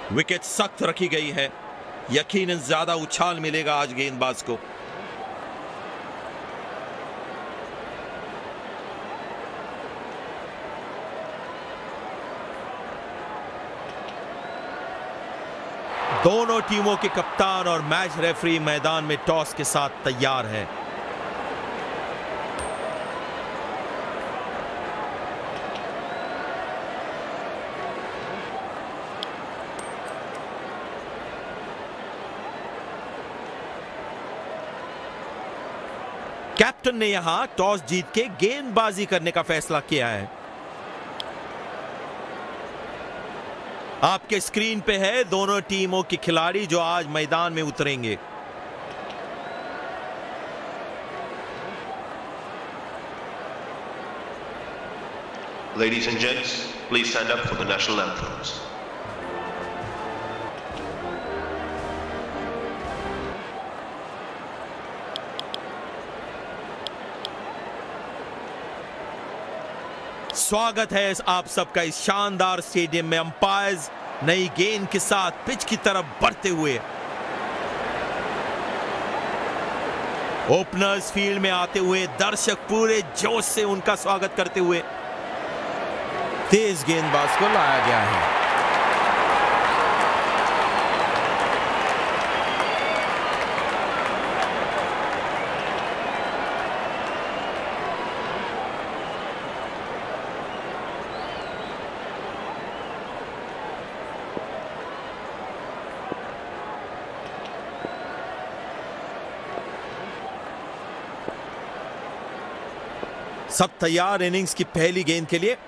Wicket सख्त रखी गई है, यकीनन ज्यादा उछाल मिलेगा आज गेंदबाज को। दोनों टीमों के कप्तान और मैच रेफरी मैदान में टॉस के साथ तैयार है। कैप्टन ने यहां टॉस जीत के गेंदबाजी करने का फैसला किया है। आपके स्क्रीन पे है दोनों टीमों के खिलाड़ी जो आज मैदान में उतरेंगे। Ladies and gents, please stand up for the national anthems. स्वागत है आप सबका इस शानदार स्टेडियम में। अंपायर्स नई गेंद के साथ पिच की तरफ बढ़ते हुए, ओपनर्स फील्ड में आते हुए, दर्शक पूरे जोश से उनका स्वागत करते हुए तेज गेंदबाज को लाया गया है। सब तैयार इनिंग्स की पहली गेंद के लिए।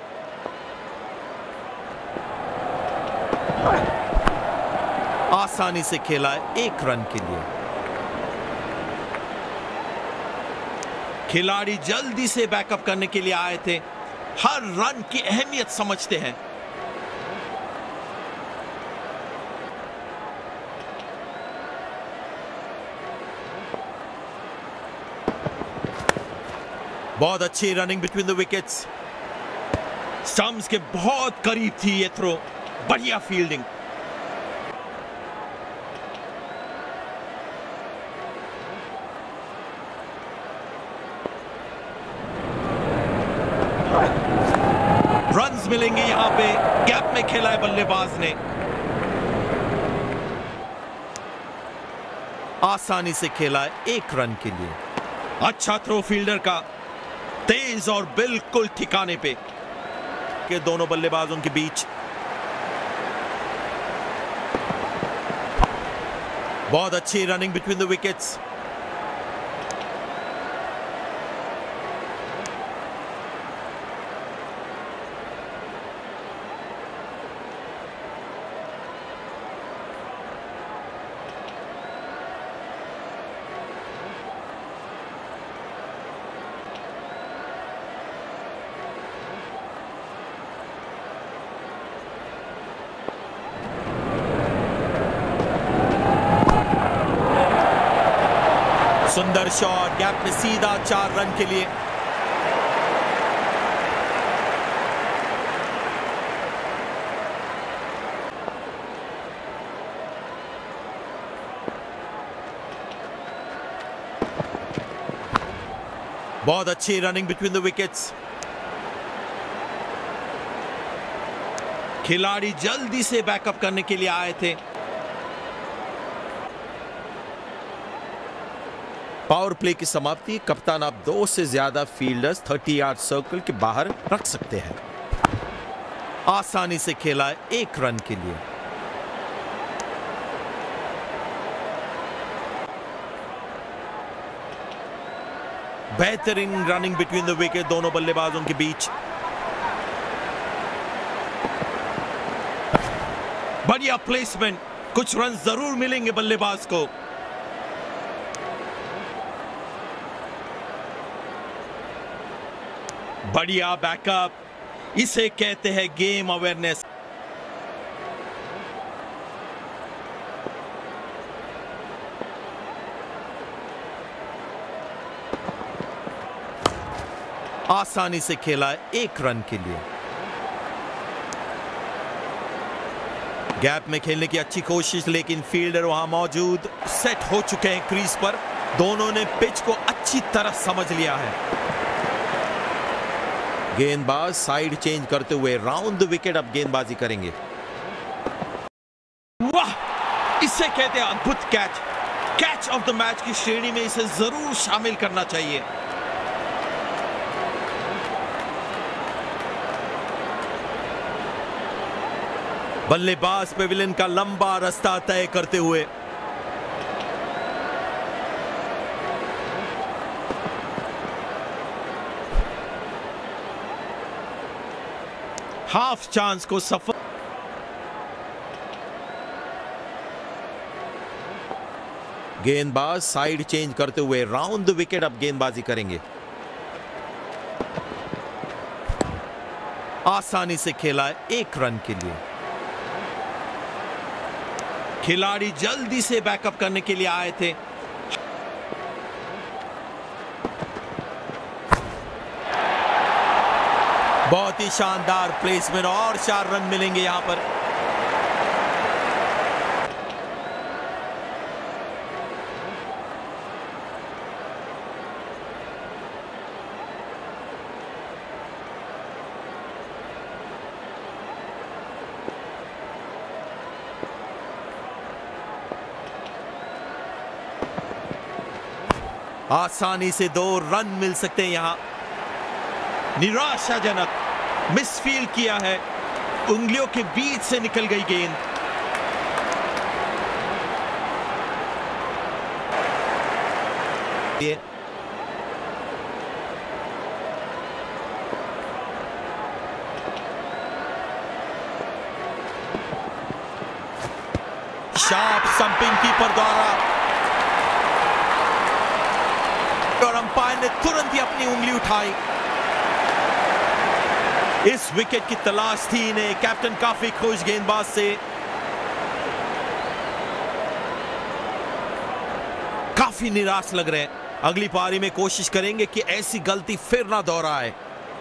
आसानी से खेला है 1 रन के लिए। खिलाड़ी जल्दी से बैकअप करने के लिए आए थे, हर रन की अहमियत समझते हैं। बहुत अच्छी running between the wickets. Stumps के बहुत करीब थी ये थ्रो, बढ़िया फील्डिंग। रन्स मिलेंगे यहां पे, गैप में खेला है बल्लेबाज ने। आसानी से खेला है 1 रन के लिए। अच्छा थ्रो फील्डर का, तेज और बिल्कुल ठिकाने पे के दोनों बल्लेबाजों के बीच। बहुत अच्छी रनिंग बिटवीन द विकेट्स। सुंदर शॉट, गैप में सीधा 4 रन के लिए। बहुत अच्छी रनिंग बिटवीन द विकेट्स। खिलाड़ी जल्दी से बैकअप करने के लिए आए थे। पावर प्ले की समाप्ति। कप्तान, आप 2 से ज्यादा फील्डर्स 30 यार्ड सर्कल के बाहर रख सकते हैं। आसानी से खेला है 1 रन के लिए। बेहतरीन रनिंग बिटवीन द विकेट दोनों बल्लेबाजों के बीच। बढ़िया प्लेसमेंट, कुछ रन जरूर मिलेंगे बल्लेबाज को। बढ़िया बैकअप, इसे कहते हैं गेम अवेयरनेस। आसानी से खेला है 1 रन के लिए। गैप में खेलने की अच्छी कोशिश, लेकिन फील्डर वहां मौजूद सेट हो चुके हैं क्रीज पर। दोनों ने पिच को अच्छी तरह समझ लिया है। गेंदबाज साइड चेंज करते हुए राउंड द विकेट अब गेंदबाजी करेंगे। वाह, इसे कहते हैं अद्भुत catch. Catch of the match की श्रेणी में इसे जरूर शामिल करना चाहिए। बल्लेबाज पेविलियन का लंबा रास्ता तय करते हुए हाफ चांस को सफल। गेंदबाज साइड चेंज करते हुए राउंड द विकेट अब गेंदबाजी करेंगे। आसानी से खेला है 1 रन के लिए। खिलाड़ी जल्दी से बैकअप करने के लिए आए थे। बहुत ही शानदार प्लेसमेंट और 4 रन मिलेंगे यहां पर। आसानी से 2 रन मिल सकते हैं यहां। निराशाजनक मिसफील्ड किया है, उंगलियों के बीच से निकल गई गेंद। शार्प स्टंपिंग कीपर द्वारा, और अंपायर ने तुरंत ही अपनी उंगली उठाई। इस विकेट की तलाश थी इन्हें। कैप्टन काफी खुश गेंदबाज से, काफी निराश लग रहे हैं। अगली पारी में कोशिश करेंगे कि ऐसी गलती फिर ना दोहराए।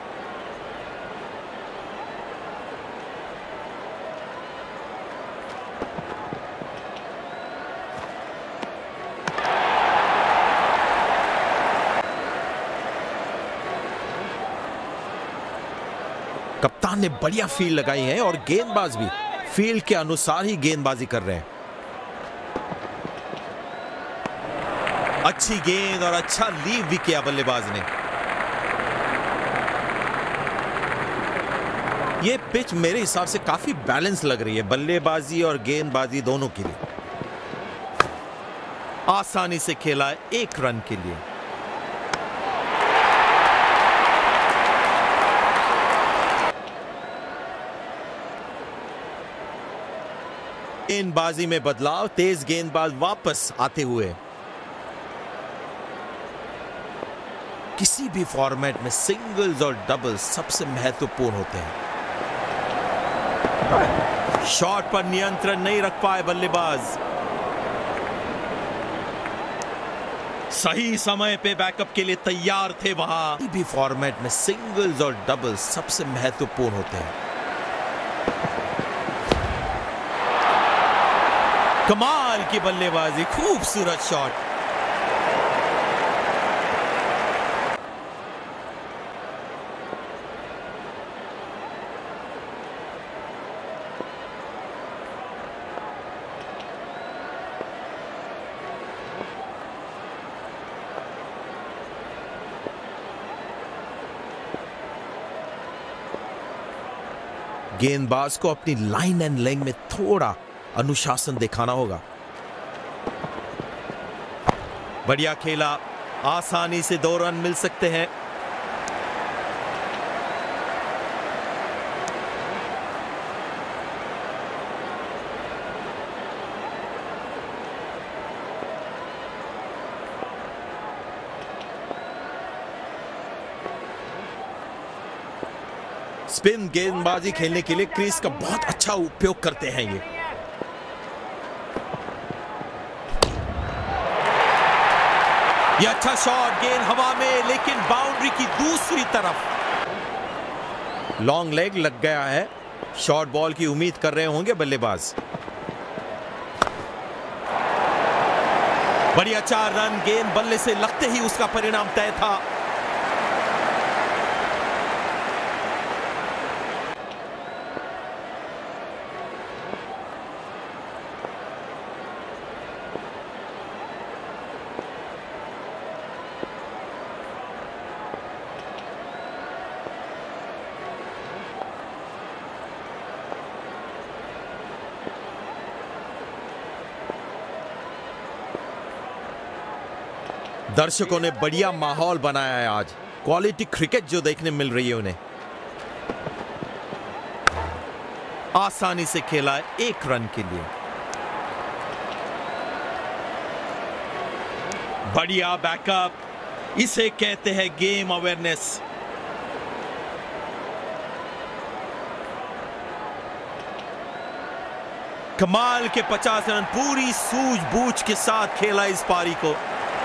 कप्तान ने बढ़िया फील्ड लगाई है और गेंदबाज भी फील्ड के अनुसार ही गेंदबाजी कर रहे हैं। अच्छी गेंद और अच्छा लीव भी किया बल्लेबाज ने। यह पिच मेरे हिसाब से काफी बैलेंस लग रही है बल्लेबाजी और गेंदबाजी दोनों के लिए। आसानी से खेला है 1 रन के लिए। गेंदबाजी में बदलाव, तेज गेंदबाज वापस आते हुए। किसी भी फॉर्मेट में सिंगल्स और डबल्स सबसे महत्वपूर्ण होते हैं। शॉट पर नियंत्रण नहीं रख पाए बल्लेबाज। सही समय पे बैकअप के लिए तैयार थे वहां। किसी भी फॉर्मेट में सिंगल्स और डबल्स सबसे महत्वपूर्ण होते हैं। कमाल की बल्लेबाजी, खूबसूरत शॉट। गेंदबाज को अपनी लाइन एंड लेंथ में थोड़ा अनुशासन दिखाना होगा। बढ़िया खेला, आसानी से 2 रन मिल सकते हैं। स्पिन गेंदबाजी खेलने के लिए क्रीज का बहुत अच्छा उपयोग करते हैं ये। अच्छा शॉट, गेंद हवा में, लेकिन बाउंड्री की दूसरी तरफ। लॉन्ग लेग लग गया है शॉर्ट बॉल की उम्मीद कर रहे होंगे बल्लेबाज। बढ़िया 4 रन, गेंद बल्ले से लगते ही उसका परिणाम तय था। दर्शकों ने बढ़िया माहौल बनाया है आज। क्वालिटी क्रिकेट जो देखने मिल रही है उन्हें। आसानी से खेला है 1 रन के लिए। बढ़िया बैकअप, इसे कहते हैं गेम अवेयरनेस। कमाल के 50 रन, पूरी सूझबूझ के साथ खेला इस पारी को।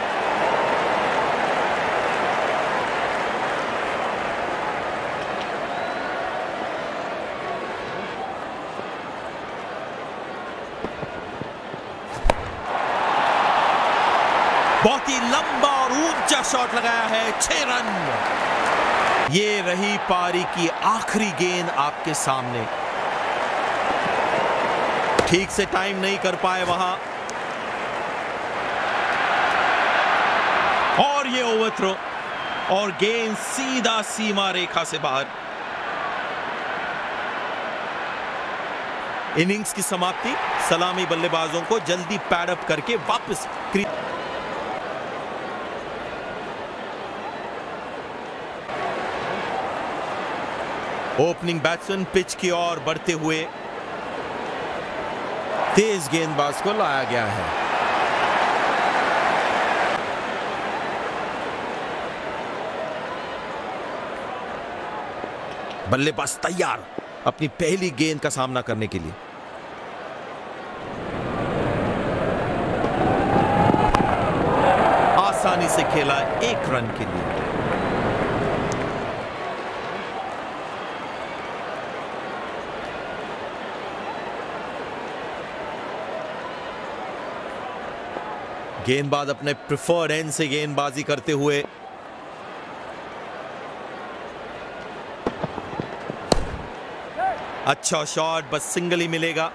बहुत ही लंबा और ऊंचा शॉट लगाया है, 6 रन। ये रही पारी की आखिरी गेंद आपके सामने। ठीक से टाइम नहीं कर पाए वहां, और ये ओवरथ्रो और गेंद सीधा सीमा रेखा से बाहर। इनिंग्स की समाप्ति। सलामी बल्लेबाजों को जल्दी पैड अप करके वापस ओपनिंग बैट्समैन पिच की ओर बढ़ते हुए तेज गेंदबाज को लाया गया है। बल्लेबाज तैयार अपनी पहली गेंद का सामना करने के लिए। आसानी से खेला 1 रन के लिए। गेंदबाज अपने प्रिफर्ड एंड से गेंदबाजी करते हुए अच्छा शॉट, बस सिंगल ही मिलेगा।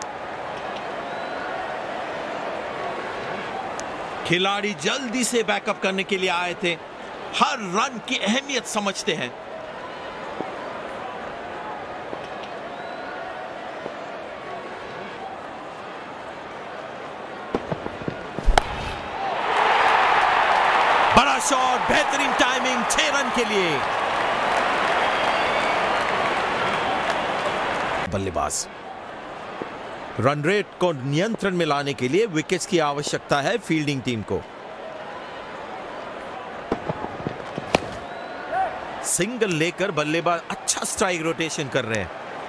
खिलाड़ी जल्दी से बैकअप करने के लिए आए थे, हर रन की अहमियत समझते हैं। बड़ा शॉट, बेहतरीन टाइमिंग, 6 रन के लिए। बल्लेबाज रन रेट को नियंत्रण में लाने के लिए विकेट्स की आवश्यकता है फील्डिंग टीम को। सिंगल लेकर बल्लेबाज अच्छा स्ट्राइक रोटेशन कर रहे हैं।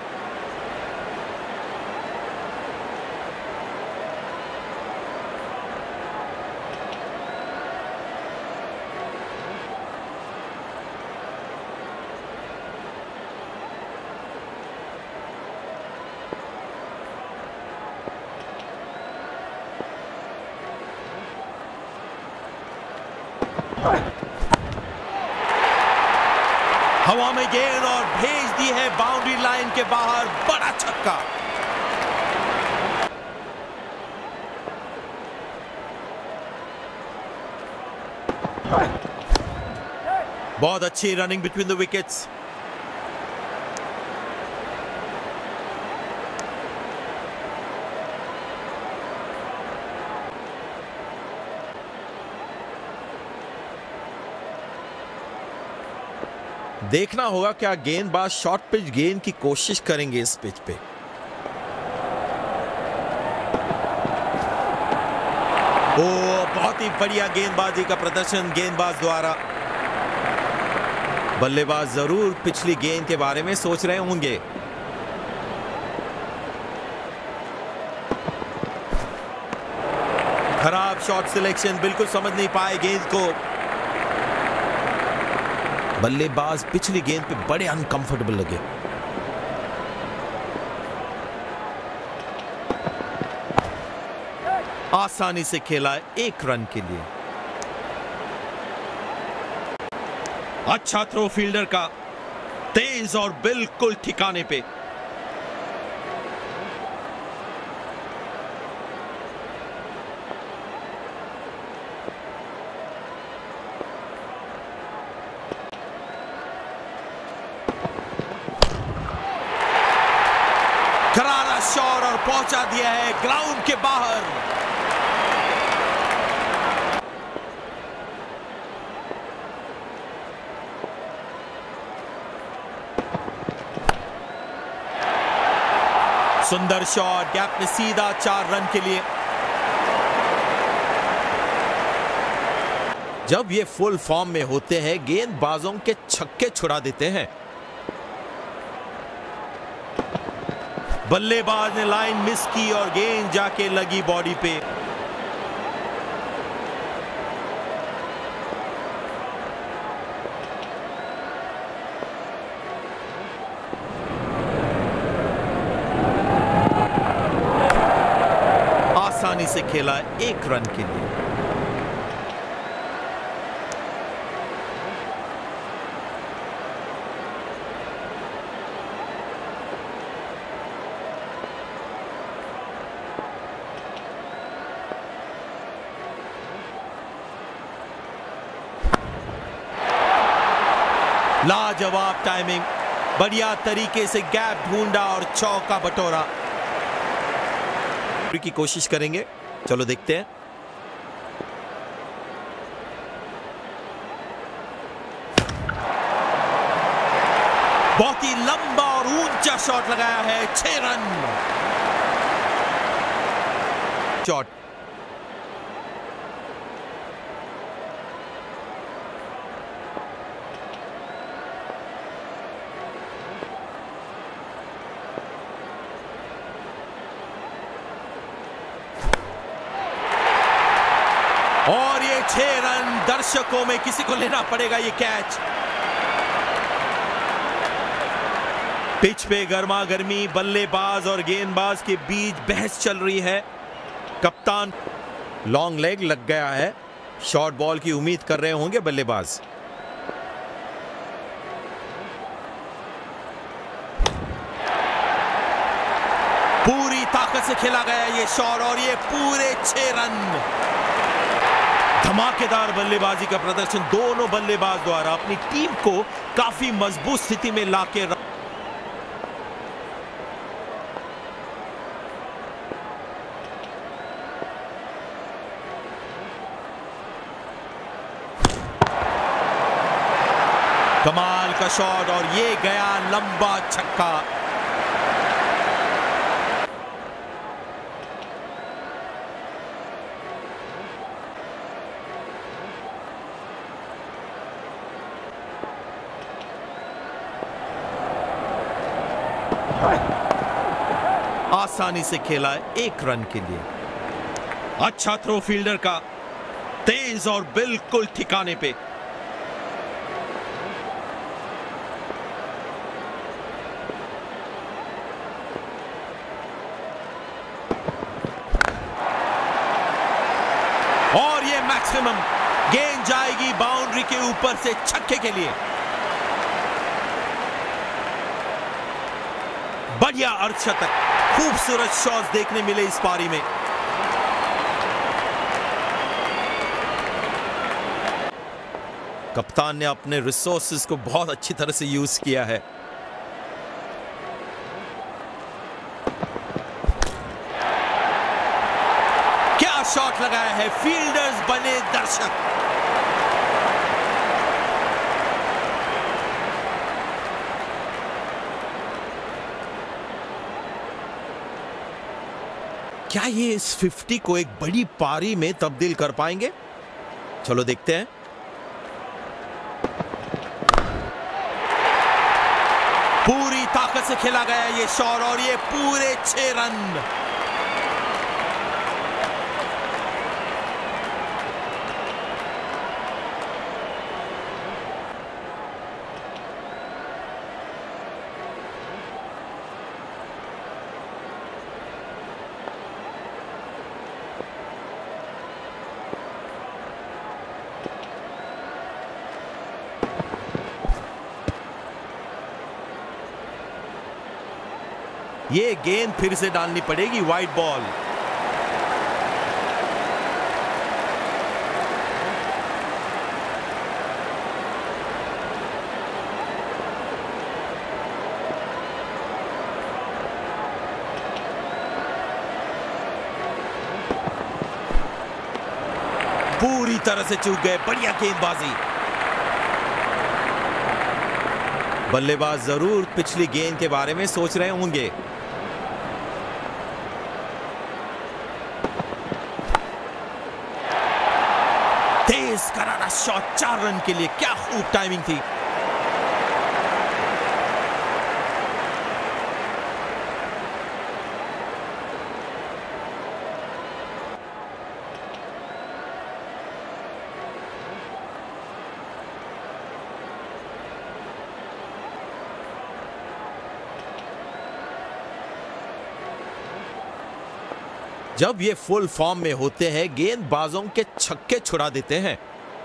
हवा में गेंद और भेज दी है बाउंड्री लाइन के बाहर, बड़ा छक्का। बहुत अच्छी रनिंग बिटवीन द विकेट्स। देखना होगा क्या गेंदबाज शॉर्ट पिच गेंद की कोशिश करेंगे इस पिच पे। ओ, बहुत ही बढ़िया गेंदबाजी का प्रदर्शन गेंदबाज द्वारा। बल्लेबाज जरूर पिछली गेंद के बारे में सोच रहे होंगे। खराब शॉट सिलेक्शन, बिल्कुल समझ नहीं पाए गेंद को। बल्लेबाज पिछली गेंद पे बड़े अनकंफर्टेबल लगे। आसानी से खेला 1 रन के लिए। अच्छा थ्रो फील्डर का, तेज और बिल्कुल ठिकाने पे। करारा शॉट और पहुंचा दिया है ग्राउंड के बाहर। सुंदर शॉट, गैप में सीधा 4 रन के लिए। जब ये फुल फॉर्म में होते हैं गेंदबाजों के छक्के छुड़ा देते हैं। बल्लेबाज ने लाइन मिस की और गेंद जाके लगी बॉडी पे। आसानी से खेला 1 रन के लिए। लाजवाब टाइमिंग, बढ़िया तरीके से गैप ढूंढा और चौका बटोरा। की कोशिश करेंगे, चलो देखते हैं। बहुत ही लंबा और ऊंचा शॉट लगाया है, 6 रन। शॉट और ये 6 रन। दर्शकों में किसी को लेना पड़ेगा ये कैच। पिच पे गर्मा गर्मी, बल्लेबाज और गेंदबाज के बीच बहस चल रही है। कप्तान लॉन्ग लेग लग गया है, शॉर्ट बॉल की उम्मीद कर रहे होंगे बल्लेबाज। पूरी ताकत से खेला गया ये शॉट और ये पूरे 6 रन। धमाकेदार बल्लेबाजी का प्रदर्शन दोनों बल्लेबाज द्वारा अपनी टीम को काफी मजबूत स्थिति में लाके कमाल का शॉट और ये गया लंबा छक्का। आसानी से खेला 1 रन के लिए। अच्छा थ्रो फील्डर का, तेज और बिल्कुल ठिकाने पे। और ये मैक्सिमम, गेंद जाएगी बाउंड्री के ऊपर से छक्के के लिए। बढ़िया अर्धशतक, खूबसूरत शॉट्स देखने मिले इस पारी में। कप्तान ने अपने रिसोर्सेज को बहुत अच्छी तरह से यूज किया है। क्या शॉट लगाया है, फील्डर्स बने दर्शक। क्या ये इस 50 को एक बड़ी पारी में तब्दील कर पाएंगे? चलो देखते हैं। पूरी ताकत से खेला गया ये शॉट और ये पूरे 6 रन। ये गेंद फिर से डालनी पड़ेगी, वाइड बॉल। पूरी तरह से चूक गए, बढ़िया गेंदबाजी। बल्लेबाज जरूर पिछली गेंद के बारे में सोच रहे होंगे। तेज करारा शॉट, 4 रन के लिए, क्या खूब टाइमिंग थी। जब ये फुल फॉर्म में होते हैं, गेंदबाजों के छक्के छुड़ा देते हैं।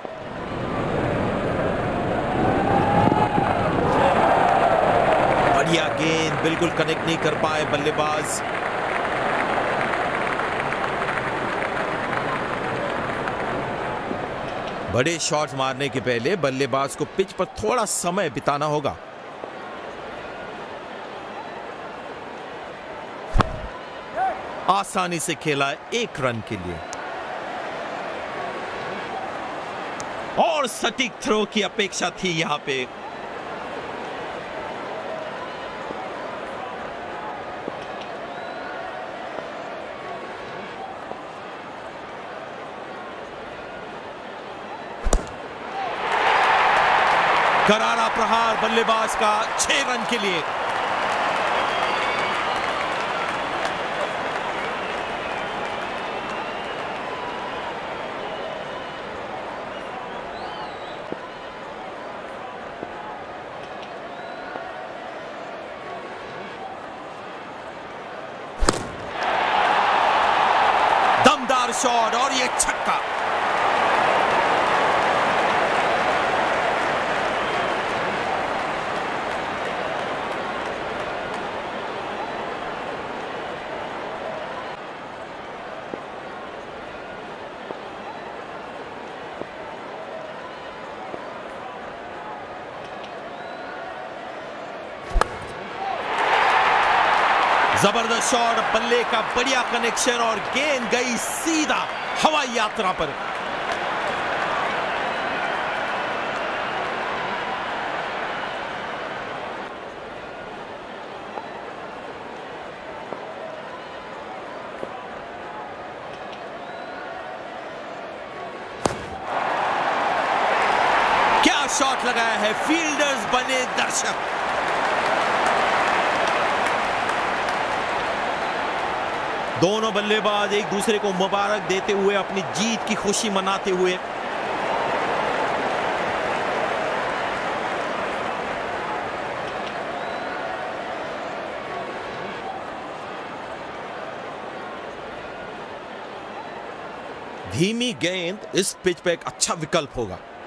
बढ़िया गेंद, बिल्कुल कनेक्ट नहीं कर पाए बल्लेबाज। बड़े शॉट्स मारने के पहले बल्लेबाज को पिच पर थोड़ा समय बिताना होगा। आसानी से खेला 1 रन के लिए। और सटीक थ्रो की अपेक्षा थी यहां पे। करारा प्रहार बल्लेबाज का 6 रन के लिए। शॉट और ये छक्का। जबरदस्त शॉट, बल्ले का बढ़िया कनेक्शन और गेंद गई सीधा हवाई यात्रा पर। क्या शॉट लगाया है, फील्डर्स बने दर्शक। दोनों बल्लेबाज एक दूसरे को मुबारक देते हुए अपनी जीत की खुशी मनाते हुए। धीमी गेंद इस पिच पे एक अच्छा विकल्प होगा।